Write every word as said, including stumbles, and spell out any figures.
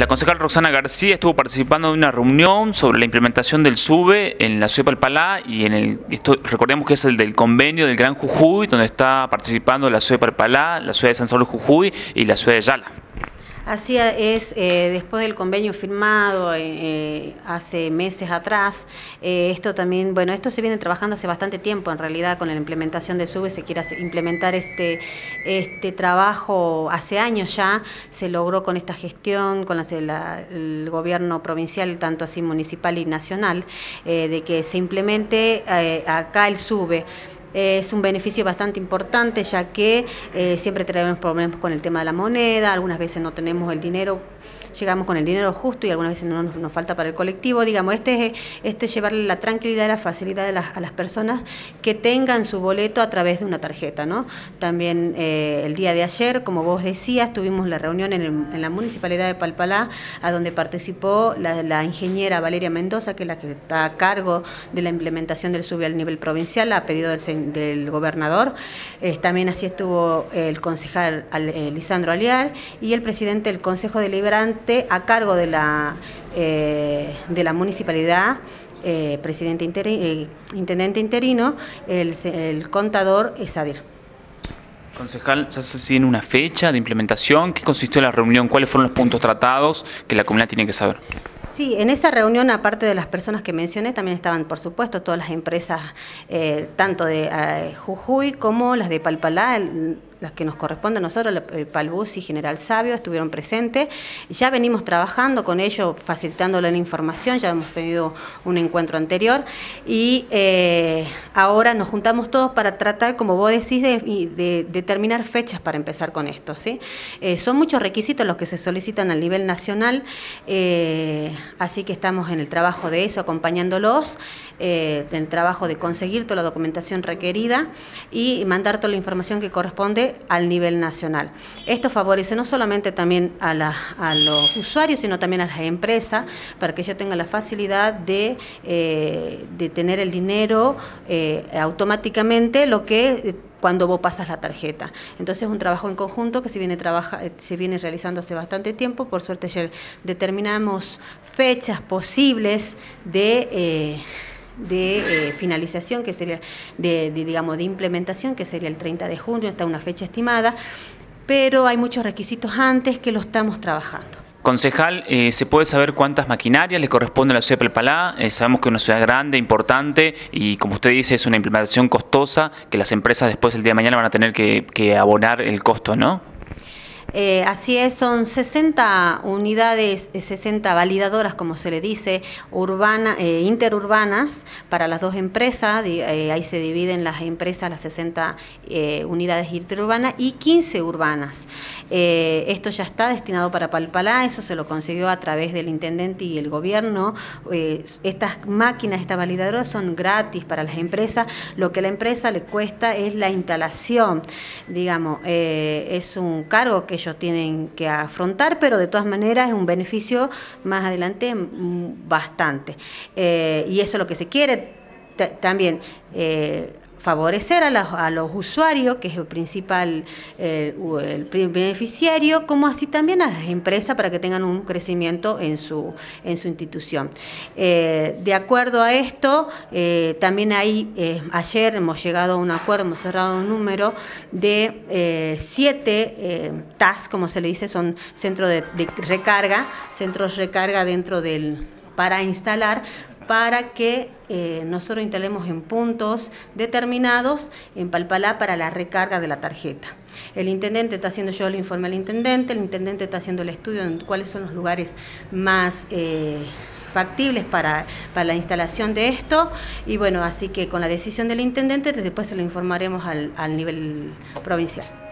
La concejal Roxana García estuvo participando de una reunión sobre la implementación del SUBE en la ciudad de Palpalá y en el, esto, recordemos que es el del convenio del Gran Jujuy, donde está participando la ciudad de Palpalá, la ciudad de San Salvador Jujuy y la ciudad de Yala. Así es, eh, después del convenio firmado eh, hace meses atrás, eh, esto también, bueno, esto se viene trabajando hace bastante tiempo, en realidad con la implementación de SUBE se quiere implementar este, este trabajo hace años ya, se logró con esta gestión, con la, la, el gobierno provincial, tanto así municipal y nacional, eh, de que se implemente eh, acá el SUBE. Es un beneficio bastante importante, ya que eh, siempre tenemos problemas con el tema de la moneda, algunas veces no tenemos el dinero, llegamos con el dinero justo y algunas veces no nos, nos falta para el colectivo. Digamos, este es, este es llevarle la tranquilidad y la facilidad de las, a las personas que tengan su boleto a través de una tarjeta, ¿no? También eh, el día de ayer, como vos decías, tuvimos la reunión en, el, en la Municipalidad de Palpalá, a donde participó la, la ingeniera Valeria Mendoza, que es la que está a cargo de la implementación del SUBE al nivel provincial, a pedido del del gobernador. Eh, también así estuvo el concejal eh, Lisandro Aliar y el presidente del Consejo Deliberante a cargo de la, eh, de la municipalidad, eh, presidente interi eh, intendente interino, el, el contador Esadir. Concejal, ¿ya se tiene una fecha de implementación? ¿Qué consistió la reunión? ¿Cuáles fueron los puntos tratados que la comunidad tiene que saber? Sí, en esa reunión, aparte de las personas que mencioné, también estaban, por supuesto, todas las empresas, eh, tanto de eh, Jujuy como las de Palpalá, el, las que nos corresponden a nosotros, el Palbus y General Sabio, estuvieron presentes. Ya venimos trabajando con ellos, facilitándole la información, ya hemos tenido un encuentro anterior y eh, ahora nos juntamos todos para tratar, como vos decís, de, de determinar fechas para empezar con esto, ¿sí? Eh, son muchos requisitos los que se solicitan a nivel nacional, eh, así que estamos en el trabajo de eso, acompañándolos, eh, en el trabajo de conseguir toda la documentación requerida y mandar toda la información que corresponde al nivel nacional. Esto favorece no solamente también a, la, a los usuarios, sino también a las empresas, para que ellos tengan la facilidad de, eh, de tener el dinero eh, automáticamente, lo que cuando vos pasas la tarjeta. Entonces es un trabajo en conjunto que se viene, trabaja, se viene realizando hace bastante tiempo. Por suerte ayer determinamos fechas posibles de... Eh, de eh, finalización, que sería de, de, digamos, de implementación, que sería el treinta de junio, está una fecha estimada, pero hay muchos requisitos antes que lo estamos trabajando. Concejal, eh, ¿se puede saber cuántas maquinarias le corresponden a la ciudad de Palpalá? Eh, sabemos que es una ciudad grande, importante, y como usted dice, es una implementación costosa, que las empresas después el día de mañana van a tener que, que abonar el costo, ¿no? Eh, así es, son sesenta unidades, sesenta validadoras, como se le dice, urbana, eh, interurbanas para las dos empresas. Eh, ahí se dividen las empresas, las sesenta eh, unidades interurbanas y quince urbanas. Eh, esto ya está destinado para Palpalá, eso se lo consiguió a través del intendente y el gobierno. Eh, estas máquinas, estas validadoras son gratis para las empresas. Lo que a la empresa le cuesta es la instalación, digamos, eh, es un cargo que ellos tienen que afrontar, pero de todas maneras es un beneficio más adelante bastante. Eh, y eso es lo que se quiere también. Eh, favorecer a los, a los usuarios, que es el principal eh, el beneficiario, como así también a las empresas para que tengan un crecimiento en su, en su institución. Eh, de acuerdo a esto, eh, también hay, eh, ayer hemos llegado a un acuerdo, hemos cerrado un número de eh, siete eh, T A S, como se le dice, son centros de, de recarga, centros de recarga dentro del, para instalar, para que eh, nosotros instalemos en puntos determinados en Palpalá para la recarga de la tarjeta. El intendente está haciendo, yo le informé al intendente, el intendente está haciendo el estudio de cuáles son los lugares más eh, factibles para, para la instalación de esto, y bueno, así que con la decisión del intendente después se lo informaremos al, al nivel provincial.